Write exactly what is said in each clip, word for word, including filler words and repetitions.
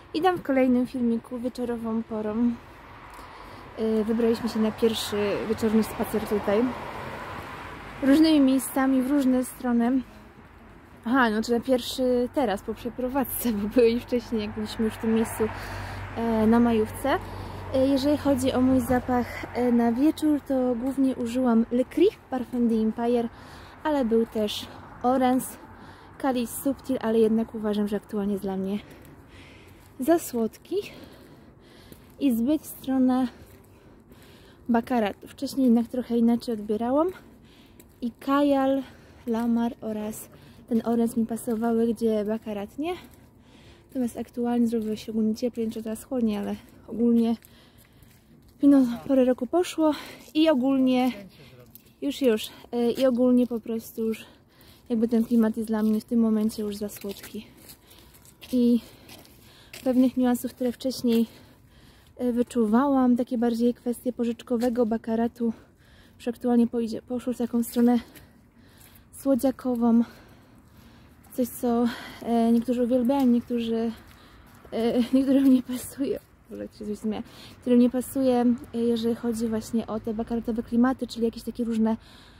Idę w kolejnym filmiku wieczorową porą. Wybraliśmy się na pierwszy wieczorny spacer tutaj. Różnymi miejscami, w różne strony. Aha, no to na pierwszy teraz po przeprowadzce, bo były wcześniej, jak byliśmy już w tym miejscu na majówce. Jeżeli chodzi o mój zapach na wieczór, to głównie użyłam Le Cri Parfum d'Empire, ale był też Orange, Calice Subtil, ale jednak uważam, że aktualnie jest dla mnie za słodki i zbyt w stronę Baccaratu. Wcześniej jednak trochę inaczej odbierałam i Kajal, Lamar oraz ten Orange mi pasowały, gdzie Baccarat nie. Natomiast aktualnie zrobiło się ogólnie cieplej, nie teraz chłodniej, ale ogólnie no, porę roku poszło i ogólnie już, już i ogólnie po prostu już jakby ten klimat jest dla mnie w tym momencie już za słodki. I pewnych niuansów, które wcześniej wyczuwałam, takie bardziej kwestie porzeczkowego Baccaratu, już aktualnie pojdzie, poszło w taką stronę słodziakową. Coś, co e, niektórzy uwielbiają, niektórzy e, niektórym nie pasuje. Boże, jak się coś zmienia. Którym nie pasuje, e, jeżeli chodzi właśnie o te baccaratowe klimaty, czyli jakieś takie różne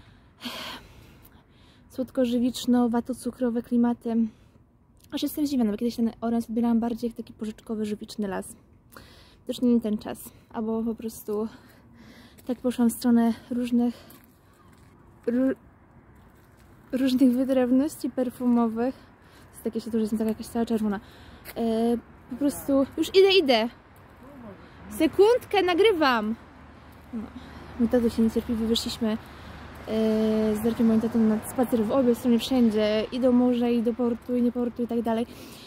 słodko-żywiczno-wato-cukrowe klimaty. Aż jestem zdziwiona, bo kiedyś ten Orange odbierałam bardziej jak taki porzeczkowy, żywiczny las. Też nie ten czas, albo po prostu tak poszłam w stronę różnych ró, różnych wytrawności perfumowych. To jest takie się to, że jestem taka jakaś cała czerwona. E, po prostu już idę, idę. Sekundkę, nagrywam. No. My tato się niecierpliwie wyszliśmy e, z Darkiem moim tatą na spacer w obie strony, wszędzie. I do morza, i do portu, i nie portu, i tak dalej.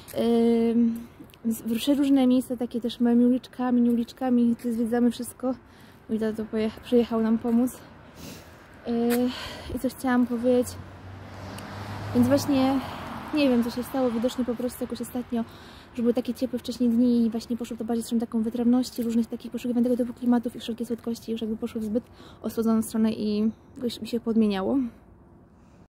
E, Różne miejsca, takie też małymi uliczkami, nie uliczkami, zwiedzamy wszystko. Mój tato przyjechał nam pomóc. Yy, I co chciałam powiedzieć. Więc właśnie nie wiem, co się stało. Widocznie po prostu jakoś ostatnio, że były takie ciepłe wcześniej dni i właśnie poszło to bardziej w stronę taką wytrawności, różnych takich poszukiwań tego typu klimatów i wszelkie słodkości już jakby poszło w zbyt osłodzoną stronę i już mi się podmieniało.